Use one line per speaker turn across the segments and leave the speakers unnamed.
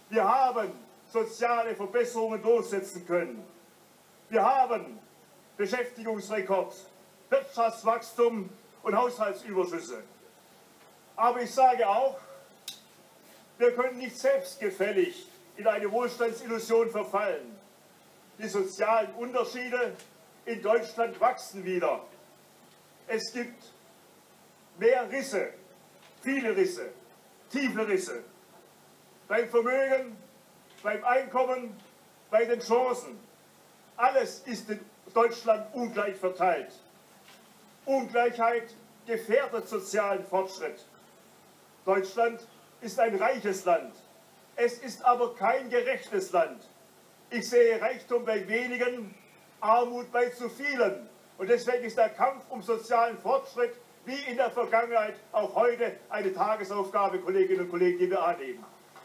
Wir haben soziale Verbesserungen durchsetzen können. Wir haben Beschäftigungsrekord, Wirtschaftswachstum und Haushaltsüberschüsse. Aber ich sage auch, wir können nicht selbstgefällig in eine Wohlstandsillusion verfallen. Die sozialen Unterschiede in Deutschland wachsen wieder. Es gibt mehr Risse, viele Risse, tiefe Risse. Beim Vermögen, beim Einkommen, bei den Chancen. Alles ist in Deutschland ungleich verteilt. Ungleichheit gefährdet sozialen Fortschritt. Deutschland ist ein reiches Land. Es ist aber kein gerechtes Land. Ich sehe Reichtum bei wenigen, Armut bei zu vielen. Und deswegen ist der Kampf um sozialen Fortschritt wie in der Vergangenheit auch heute eine Tagesaufgabe, Kolleginnen und Kollegen, die wir annehmen.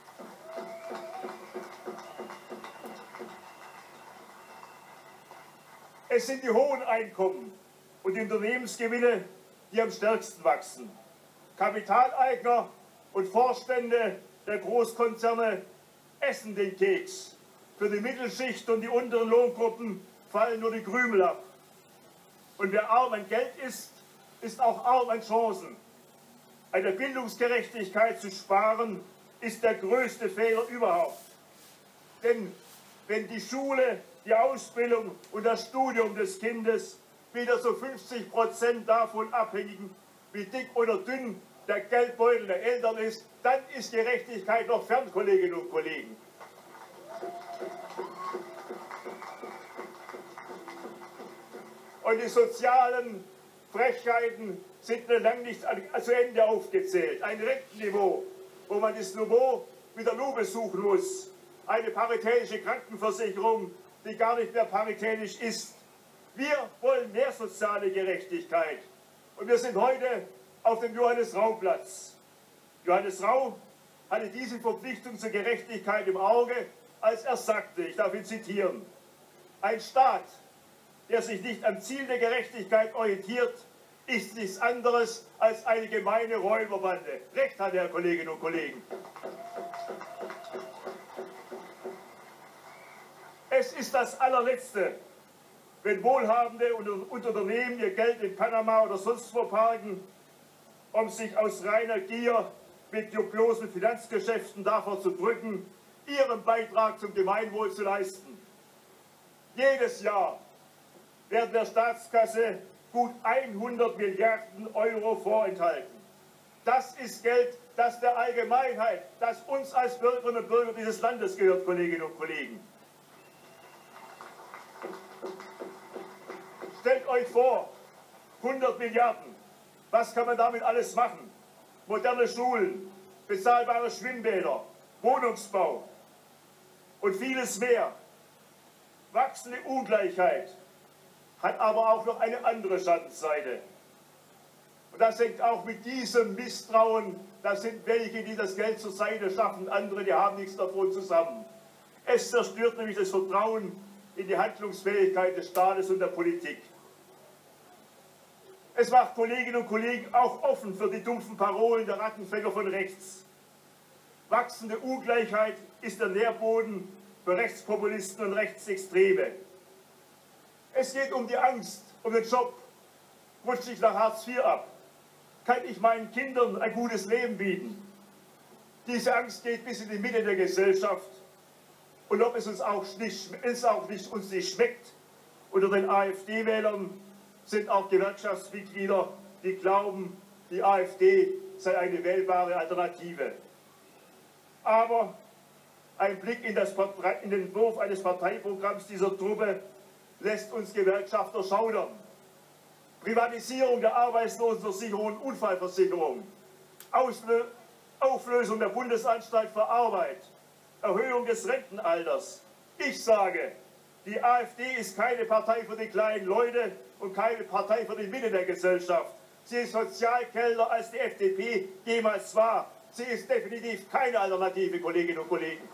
Es sind die hohen Einkommen und die Unternehmensgewinne, die am stärksten wachsen. Kapitaleigner und Vorstände der Großkonzerne essen den Keks. Für die Mittelschicht und die unteren Lohngruppen fallen nur die Krümel ab. Und wer arm an Geld ist, ist auch arm an Chancen. An der Bildungsgerechtigkeit zu sparen, ist der größte Fehler überhaupt. Denn wenn die Schule, die Ausbildung und das Studium des Kindes wieder so 50% davon abhängen, wie dick oder dünn der Geldbeutel der Eltern ist, dann ist Gerechtigkeit noch fern, Kolleginnen und Kollegen. Und die sozialen Frechheiten sind noch lange nicht zu Ende aufgezählt. Ein Rentenniveau, wo man das Niveau mit der Lupe suchen muss. Eine paritätische Krankenversicherung, die gar nicht mehr paritätisch ist. Wir wollen mehr soziale Gerechtigkeit. Und wir sind heute auf dem Johannes-Rau-Platz. Johannes Rau hatte diese Verpflichtung zur Gerechtigkeit im Auge, als er sagte, ich darf ihn zitieren, ein Staat, der sich nicht am Ziel der Gerechtigkeit orientiert, ist nichts anderes als eine gemeine Räuberbande. Recht hat er, Kolleginnen und Kollegen. Es ist das allerletzte, wenn wohlhabende Unternehmen ihr Geld in Panama oder sonst wo parken, um sich aus reiner Gier mit dubiosen Finanzgeschäften davor zu drücken, ihren Beitrag zum Gemeinwohl zu leisten. Jedes Jahr werden der Staatskasse gut 100 Milliarden Euro vorenthalten. Das ist Geld, das der Allgemeinheit, das uns als Bürgerinnen und Bürger dieses Landes gehört, Kolleginnen und Kollegen. Stellt euch vor, 100 Milliarden, was kann man damit alles machen? Moderne Schulen, bezahlbare Schwimmbäder, Wohnungsbau und vieles mehr. Wachsende Ungleichheit hat aber auch noch eine andere Schattenseite. Und das hängt auch mit diesem Misstrauen, da sind welche, die das Geld zur Seite schaffen, andere, die haben nichts davon zusammen. Es zerstört nämlich das Vertrauen in die Handlungsfähigkeit des Staates und der Politik. Es macht Kolleginnen und Kollegen auch offen für die dumpfen Parolen der Rattenfänger von rechts. Wachsende Ungleichheit ist der Nährboden für Rechtspopulisten und Rechtsextreme. Es geht um die Angst, um den Job. Rutsche ich nach Hartz IV ab? Kann ich meinen Kindern ein gutes Leben bieten? Diese Angst geht bis in die Mitte der Gesellschaft. Und ob es uns uns nicht schmeckt, unter den AfD-Wählern sind auch Gewerkschaftsmitglieder, die glauben, die AfD sei eine wählbare Alternative. Aber ein Blick in den Entwurf eines Parteiprogramms dieser Truppe lässt uns Gewerkschafter schaudern. Privatisierung der Arbeitslosenversicherung und Unfallversicherung, Auflösung der Bundesanstalt für Arbeit, Erhöhung des Rentenalters. Ich sage, die AfD ist keine Partei für die kleinen Leute und keine Partei für die Mitte der Gesellschaft. Sie ist sozialkälter als die FDP jemals war. Sie ist definitiv keine Alternative, Kolleginnen und Kollegen.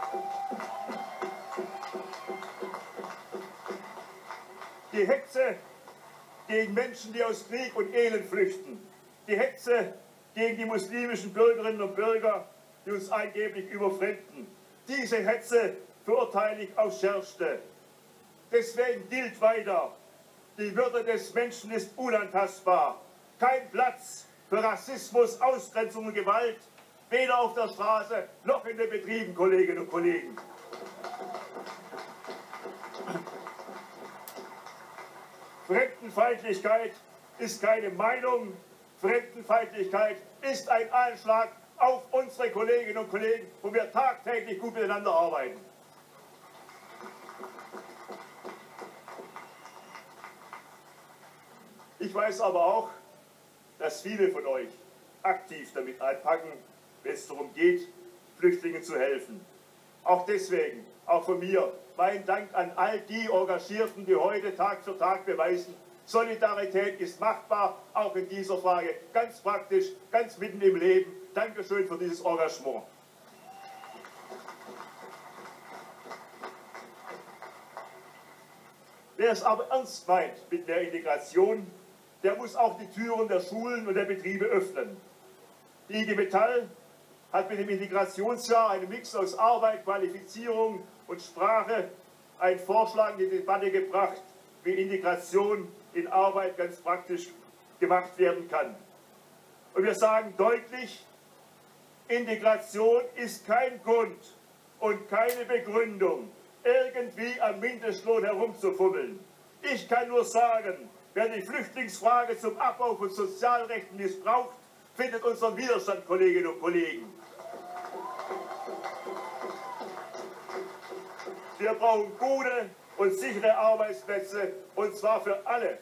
Die Hetze gegen Menschen, die aus Krieg und Elend flüchten. Die Hetze gegen die muslimischen Bürgerinnen und Bürger, die uns angeblich überfremden. Diese Hetze verurteile ich aufs Schärfste. Deswegen gilt weiter, die Würde des Menschen ist unantastbar. Kein Platz für Rassismus, Ausgrenzung und Gewalt, weder auf der Straße noch in den Betrieben, Kolleginnen und Kollegen. Fremdenfeindlichkeit ist keine Meinung. Fremdenfeindlichkeit ist ein Anschlag auf unsere Kolleginnen und Kollegen, wo wir tagtäglich gut miteinander arbeiten. Ich weiß aber auch, dass viele von euch aktiv damit einpacken, wenn es darum geht, Flüchtlingen zu helfen. Auch deswegen, auch von mir, mein Dank an all die Engagierten, die heute Tag für Tag beweisen, Solidarität ist machbar, auch in dieser Frage, ganz praktisch, ganz mitten im Leben. Dankeschön für dieses Engagement. Wer es aber ernst meint mit der Integration, der muss auch die Türen der Schulen und der Betriebe öffnen. Die IG Metall hat mit dem Integrationsjahr einen Mix aus Arbeit, Qualifizierung und Sprache einen Vorschlag in die Debatte gebracht, wie Integration in Arbeit ganz praktisch gemacht werden kann. Und wir sagen deutlich, Integration ist kein Grund und keine Begründung, irgendwie am Mindestlohn herumzufummeln. Ich kann nur sagen, wer die Flüchtlingsfrage zum Abbau von Sozialrechten missbraucht, findet unseren Widerstand, Kolleginnen und Kollegen. Wir brauchen gute und sichere Arbeitsplätze, und zwar für alle,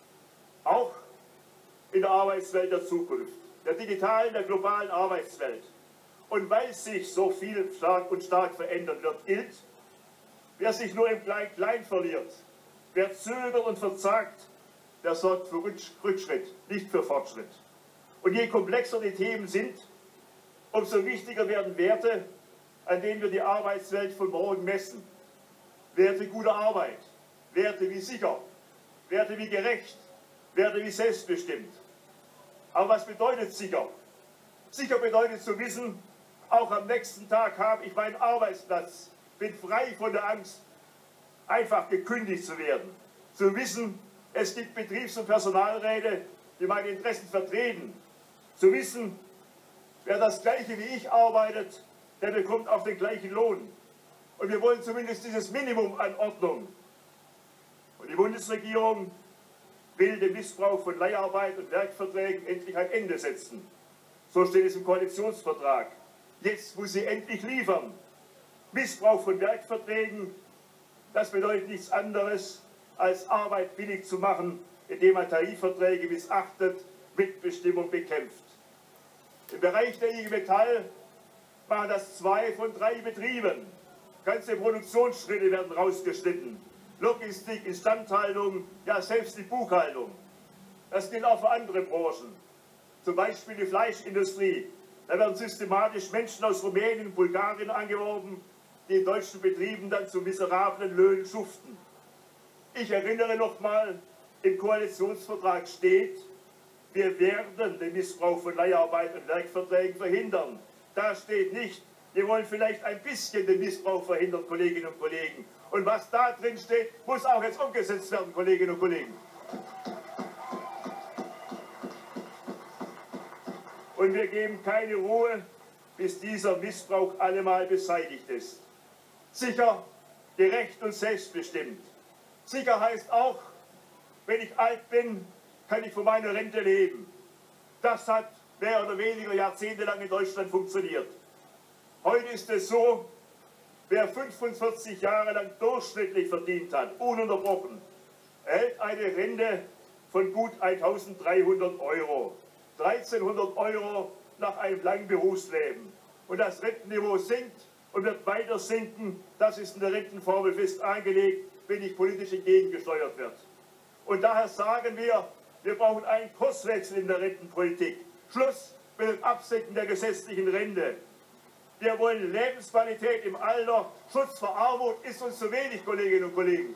auch in der Arbeitswelt der Zukunft, der digitalen, der globalen Arbeitswelt. Und weil sich so viel stark verändern wird, gilt, wer sich nur im Klein-Klein verliert, wer zögert und verzagt, der sorgt für Rückschritt, nicht für Fortschritt. Und je komplexer die Themen sind, umso wichtiger werden Werte, an denen wir die Arbeitswelt von morgen messen. Werte guter Arbeit, Werte wie sicher, Werte wie gerecht, Werte wie selbstbestimmt. Aber was bedeutet sicher? Sicher bedeutet zu wissen, auch am nächsten Tag habe ich meinen Arbeitsplatz, bin frei von der Angst, einfach gekündigt zu werden. Zu wissen, es gibt Betriebs- und Personalräte, die meine Interessen vertreten. Zu wissen, wer das Gleiche wie ich arbeitet, der bekommt auch den gleichen Lohn. Und wir wollen zumindest dieses Minimum an Ordnung. Und die Bundesregierung will dem Missbrauch von Leiharbeit und Werkverträgen endlich ein Ende setzen. So steht es im Koalitionsvertrag. Jetzt muss sie endlich liefern. Missbrauch von Werkverträgen, das bedeutet nichts anderes, als Arbeit billig zu machen, indem man Tarifverträge missachtet, Mitbestimmung bekämpft. Im Bereich der IG Metall machen das 2 von 3 Betrieben. Ganze Produktionsschritte werden rausgeschnitten. Logistik, Instandhaltung, ja selbst die Buchhaltung. Das gilt auch für andere Branchen. Zum Beispiel die Fleischindustrie. Da werden systematisch Menschen aus Rumänien und Bulgarien angeworben, die in deutschen Betrieben dann zu miserablen Löhnen schuften. Ich erinnere nochmal, im Koalitionsvertrag steht, wir werden den Missbrauch von Leiharbeit und Werkverträgen verhindern. Da steht nicht, wir wollen vielleicht ein bisschen den Missbrauch verhindern, Kolleginnen und Kollegen. Und was da drin steht, muss auch jetzt umgesetzt werden, Kolleginnen und Kollegen. Und wir geben keine Ruhe, bis dieser Missbrauch allemal beseitigt ist. Sicher, gerecht und selbstbestimmt. Sicher heißt auch, wenn ich alt bin, kann ich von meiner Rente leben. Das hat mehr oder weniger jahrzehntelang in Deutschland funktioniert. Heute ist es so, wer 45 Jahre lang durchschnittlich verdient hat, ununterbrochen, erhält eine Rente von gut 1.300 €. 1.300 € nach einem langen Berufsleben. Und das Rentenniveau sinkt und wird weiter sinken. Das ist in der Rentenformel fest angelegt, wenn nicht politisch entgegengesteuert wird. Und daher sagen wir, wir brauchen einen Kurswechsel in der Rentenpolitik. Schluss mit dem Absenken der gesetzlichen Rente. Wir wollen Lebensqualität im Alter. Schutz vor Armut ist uns zu wenig, Kolleginnen und Kollegen.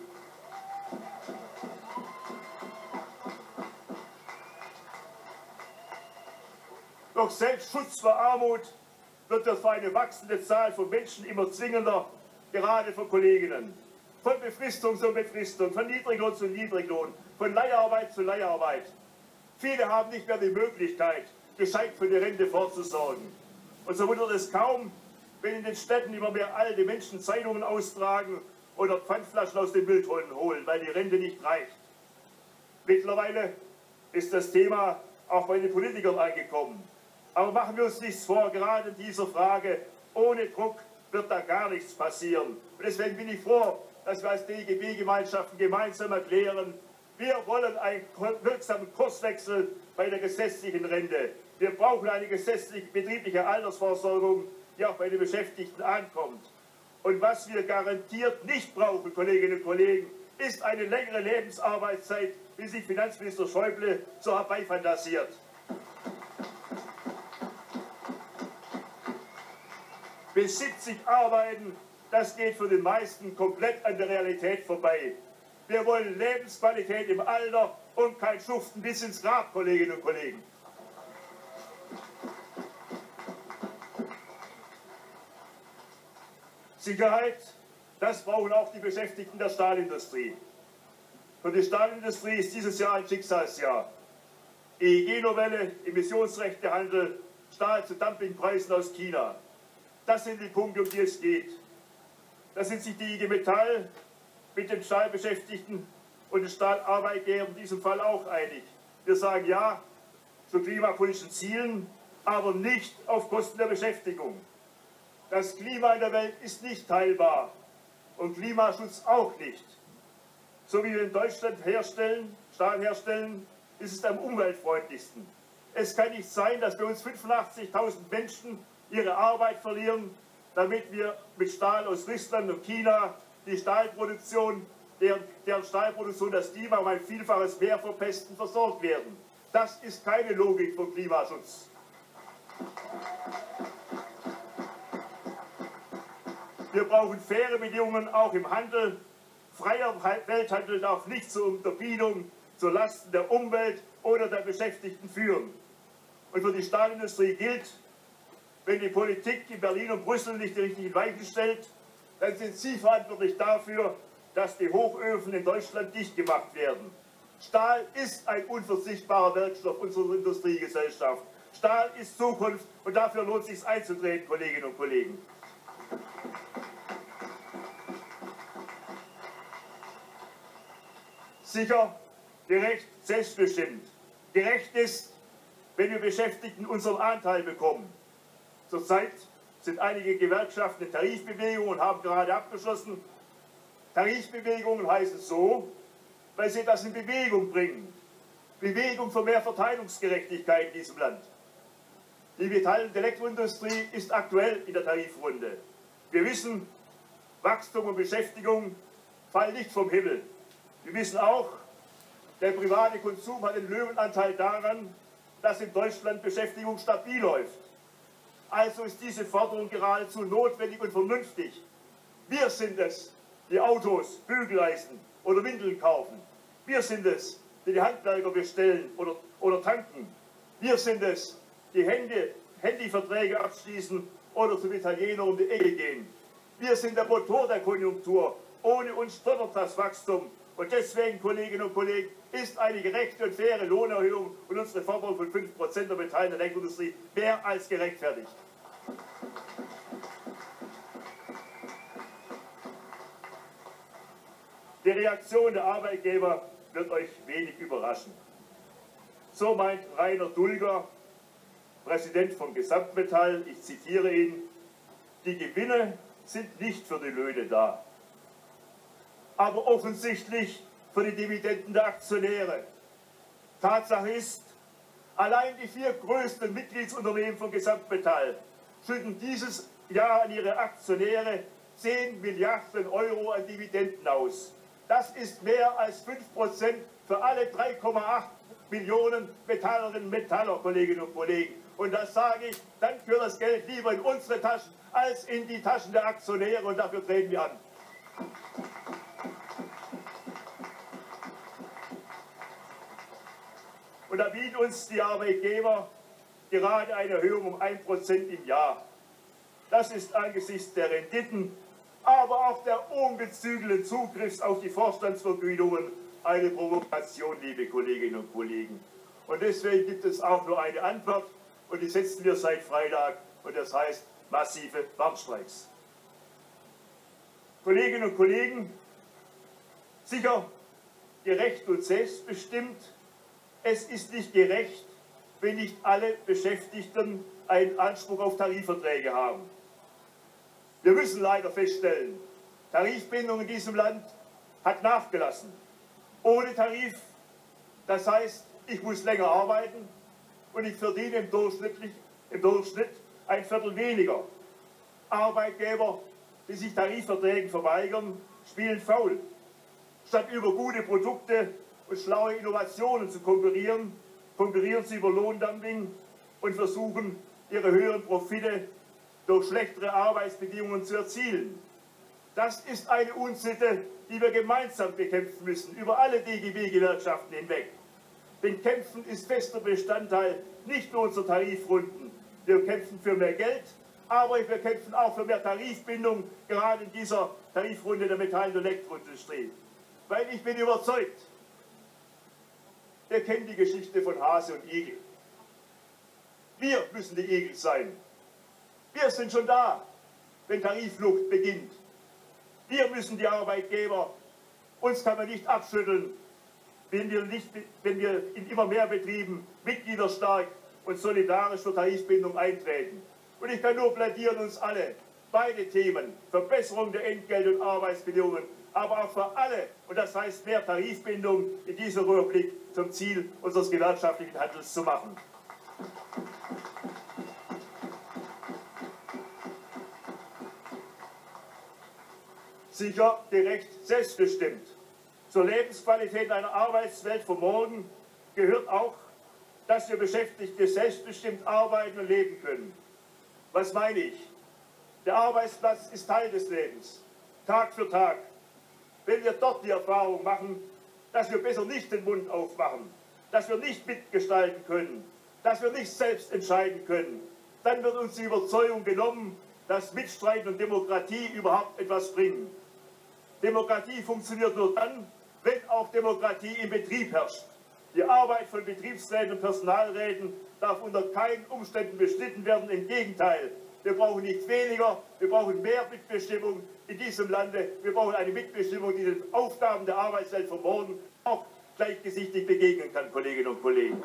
Doch selbst Schutz vor Armut wird es für eine wachsende Zahl von Menschen immer zwingender, gerade für Kolleginnen. Von Befristung zu Befristung, von Niedriglohn zu Niedriglohn, von Leiharbeit zu Leiharbeit. Viele haben nicht mehr die Möglichkeit, gescheit für die Rente vorzusorgen. Und so wundert es kaum, wenn in den Städten immer mehr alte Menschen Zeitungen austragen oder Pfandflaschen aus den Mülltonnen holen, weil die Rente nicht reicht. Mittlerweile ist das Thema auch bei den Politikern angekommen. Aber machen wir uns nichts vor, gerade in dieser Frage, ohne Druck wird da gar nichts passieren. Und deswegen bin ich froh, dass wir als DGB-Gemeinschaften gemeinsam erklären, wir wollen einen wirksamen Kurswechsel bei der gesetzlichen Rente. Wir brauchen eine gesetzliche betriebliche Altersvorsorgung, die auch bei den Beschäftigten ankommt. Und was wir garantiert nicht brauchen, Kolleginnen und Kollegen, ist eine längere Lebensarbeitszeit, wie sich Finanzminister Schäuble so herbeifantasiert. Bis 70 arbeiten, das geht für den meisten komplett an der Realität vorbei. Wir wollen Lebensqualität im Alter und kein Schuften bis ins Grab, Kolleginnen und Kollegen. Sicherheit, das brauchen auch die Beschäftigten der Stahlindustrie. Für die Stahlindustrie ist dieses Jahr ein Schicksalsjahr. EEG-Novelle, Emissionsrechtehandel, Stahl zu Dumpingpreisen aus China. Das sind die Punkte, um die es geht. Da sind sich die IG Metall mit den Stahlbeschäftigten und den Stahlarbeitgebern in diesem Fall auch einig. Wir sagen ja zu klimapolitischen Zielen, aber nicht auf Kosten der Beschäftigung. Das Klima in der Welt ist nicht teilbar und Klimaschutz auch nicht. So wie wir in Deutschland Stahl herstellen, ist es am umweltfreundlichsten. Es kann nicht sein, dass bei uns 85.000 Menschen ihre Arbeit verlieren, damit wir mit Stahl aus Russland und China die Stahlproduktion, deren Stahlproduktion das Klima um ein Vielfaches mehr verpesten, versorgt werden. Das ist keine Logik von Klimaschutz. Wir brauchen faire Bedingungen auch im Handel. Freier Welthandel darf nicht zur Unterbiedung, zu Lasten der Umwelt oder der Beschäftigten führen. Und für die Stahlindustrie gilt, wenn die Politik in Berlin und Brüssel nicht die richtigen Weichen stellt, dann sind Sie verantwortlich dafür, dass die Hochöfen in Deutschland dicht gemacht werden. Stahl ist ein unverzichtbarer Werkstoff unserer Industriegesellschaft. Stahl ist Zukunft und dafür lohnt es sich einzutreten, Kolleginnen und Kollegen. Sicher, gerecht, selbstbestimmt. Gerecht ist, wenn wir Beschäftigten unseren Anteil bekommen. Zurzeit sind einige Gewerkschaften in Tarifbewegungen und haben gerade abgeschlossen. Tarifbewegungen heißen so, weil sie das in Bewegung bringen. Bewegung für mehr Verteilungsgerechtigkeit in diesem Land. Die Metall- und Elektroindustrie ist aktuell in der Tarifrunde. Wir wissen, Wachstum und Beschäftigung fallen nicht vom Himmel. Wir wissen auch, der private Konsum hat einen Löwenanteil daran, dass in Deutschland Beschäftigung stabil läuft. Also ist diese Forderung geradezu notwendig und vernünftig. Wir sind es, die Autos, Bügeleisen oder Windeln kaufen. Wir sind es, die die Handwerker bestellen oder tanken. Wir sind es, die Handyverträge abschließen oder zum Italiener um die Ecke gehen. Wir sind der Motor der Konjunktur. Ohne uns stottert das Wachstum. Und deswegen, Kolleginnen und Kollegen, ist eine gerechte und faire Lohnerhöhung und unsere Forderung von 5% der Metall- und Elektroindustrie mehr als gerechtfertigt. Die Reaktion der Arbeitgeber wird euch wenig überraschen. So meint Rainer Dulger, Präsident von Gesamtmetall, ich zitiere ihn, die Gewinne sind nicht für die Löhne da, aber offensichtlich für die Dividenden der Aktionäre. Tatsache ist, allein die 4 größten Mitgliedsunternehmen von Gesamtmetall schütten dieses Jahr an ihre Aktionäre 10 Milliarden Euro an Dividenden aus. Das ist mehr als 5% für alle 3,8 Millionen Metallerinnen und Metaller, Kolleginnen und Kollegen. Und das sage ich, dann gehört das Geld lieber in unsere Taschen als in die Taschen der Aktionäre und dafür treten wir an. Und da bieten uns die Arbeitgeber gerade eine Erhöhung um 1% im Jahr. Das ist angesichts der Renditen, aber auch der unbezügelten Zugriffs auf die Vorstandsvergütungen eine Provokation, liebe Kolleginnen und Kollegen. Und deswegen gibt es auch nur eine Antwort, und die setzen wir seit Freitag, und das heißt massive Warnstreiks. Kolleginnen und Kollegen, sicher gerecht und selbstbestimmt, es ist nicht gerecht, wenn nicht alle Beschäftigten einen Anspruch auf Tarifverträge haben. Wir müssen leider feststellen, Tarifbindung in diesem Land hat nachgelassen. Ohne Tarif, das heißt, ich muss länger arbeiten und ich verdiene im Durchschnitt ein Viertel weniger. Arbeitgeber, die sich Tarifverträgen verweigern, spielen faul. Statt über gute Produkte und schlaue Innovationen zu konkurrieren, konkurrieren sie über Lohndumping und versuchen, ihre höheren Profite durch schlechtere Arbeitsbedingungen zu erzielen. Das ist eine Unsitte, die wir gemeinsam bekämpfen müssen, über alle DGB-Gewerkschaften hinweg. Denn Kämpfen ist fester Bestandteil nicht nur unserer Tarifrunden. Wir kämpfen für mehr Geld, aber wir kämpfen auch für mehr Tarifbindung, gerade in dieser Tarifrunde der Metall- und Elektroindustrie. Weil ich bin überzeugt, wir kennen die Geschichte von Hase und Igel. Wir müssen die Igel sein. Wir sind schon da, wenn Tariflucht beginnt. Wir müssen die Arbeitgeber, uns kann man nicht abschütteln, wenn wir in immer mehr Betrieben mitgliederstark und solidarisch für Tarifbindung eintreten. Und ich kann nur plädieren, uns alle, beide Themen, Verbesserung der Entgelt- und Arbeitsbedingungen, aber auch für alle, und das heißt mehr Tarifbindung in dieser Republik zum Ziel unseres gewerkschaftlichen Handels zu machen. Sicher, gerecht, selbstbestimmt. Zur Lebensqualität einer Arbeitswelt von morgen gehört auch, dass wir Beschäftigte selbstbestimmt arbeiten und leben können. Was meine ich? Der Arbeitsplatz ist Teil des Lebens, Tag für Tag. Wenn wir dort die Erfahrung machen, dass wir besser nicht den Mund aufmachen, dass wir nicht mitgestalten können, dass wir nicht selbst entscheiden können, dann wird uns die Überzeugung genommen, dass Mitstreiten und Demokratie überhaupt etwas bringen. Demokratie funktioniert nur dann, wenn auch Demokratie im Betrieb herrscht. Die Arbeit von Betriebsräten und Personalräten darf unter keinen Umständen beschnitten werden. Im Gegenteil, wir brauchen nicht weniger, wir brauchen mehr Mitbestimmung in diesem Lande. Wir brauchen eine Mitbestimmung, die den Aufgaben der Arbeitswelt von morgen auch gleichgesichtig begegnen kann, Kolleginnen und Kollegen.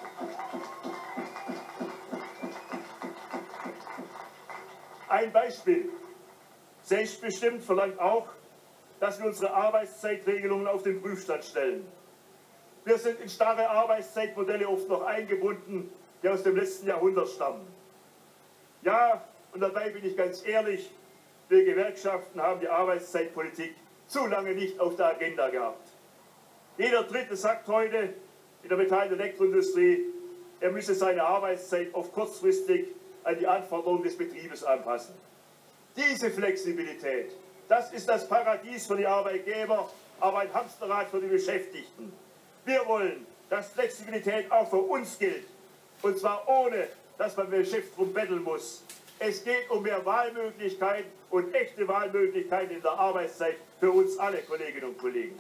Ein Beispiel. Selbstbestimmt verlangt auch, dass wir unsere Arbeitszeitregelungen auf den Prüfstand stellen. Wir sind in starre Arbeitszeitmodelle oft noch eingebunden, die aus dem letzten Jahrhundert stammen. Ja, und dabei bin ich ganz ehrlich, wir Gewerkschaften haben die Arbeitszeitpolitik zu lange nicht auf der Agenda gehabt. Jeder Dritte sagt heute in der Metall- und Elektroindustrie, er müsse seine Arbeitszeit oft kurzfristig an die Anforderungen des Betriebes anpassen. Diese Flexibilität, das ist das Paradies für die Arbeitgeber, aber ein Hamsterrad für die Beschäftigten. Wir wollen, dass Flexibilität auch für uns gilt, und zwar ohne, dass man mit dem Chef drum betteln muss. Es geht um mehr Wahlmöglichkeiten und echte Wahlmöglichkeiten in der Arbeitszeit für uns alle, Kolleginnen und Kollegen.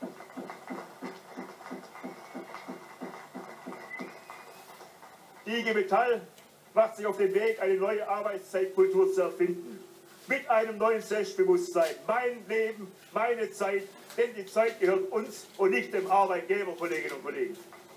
Die IG Metall macht sich auf den Weg, eine neue Arbeitszeitkultur zu erfinden. Mit einem neuen Selbstbewusstsein. Mein Leben, meine Zeit, denn die Zeit gehört uns und nicht dem Arbeitgeber, Kolleginnen und Kollegen.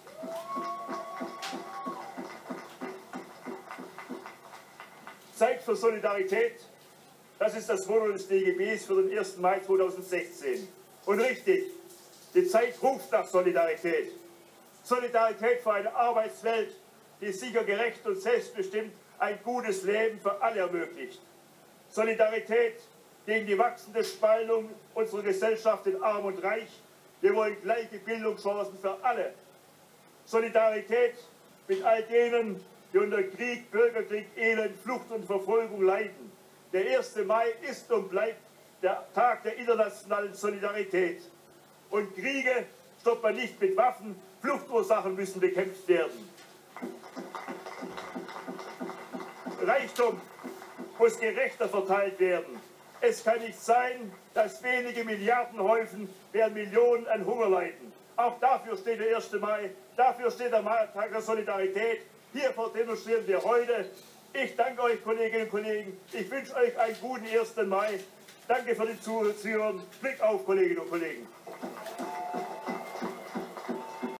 Zeit für Solidarität, das ist das Motto des DGBs für den 1. Mai 2016. Und richtig, die Zeit ruft nach Solidarität. Solidarität für eine Arbeitswelt, die sicher, gerecht und selbstbestimmt ein gutes Leben für alle ermöglicht. Solidarität gegen die wachsende Spaltung unserer Gesellschaft in Arm und Reich. Wir wollen gleiche Bildungschancen für alle. Solidarität mit all denen, die unter Krieg, Bürgerkrieg, Elend, Flucht und Verfolgung leiden. Der 1. Mai ist und bleibt der Tag der internationalen Solidarität. Und Kriege stoppt man nicht mit Waffen, Fluchtursachen müssen bekämpft werden. Reichtum muss gerechter verteilt werden. Es kann nicht sein, dass wenige Milliarden häufen, während Millionen an Hunger leiden. Auch dafür steht der 1. Mai, dafür steht der Tag der Solidarität. Hiervor demonstrieren wir heute. Ich danke euch, Kolleginnen und Kollegen. Ich wünsche euch einen guten 1. Mai. Danke für die Zuhören. Blick auf, Kolleginnen und Kollegen.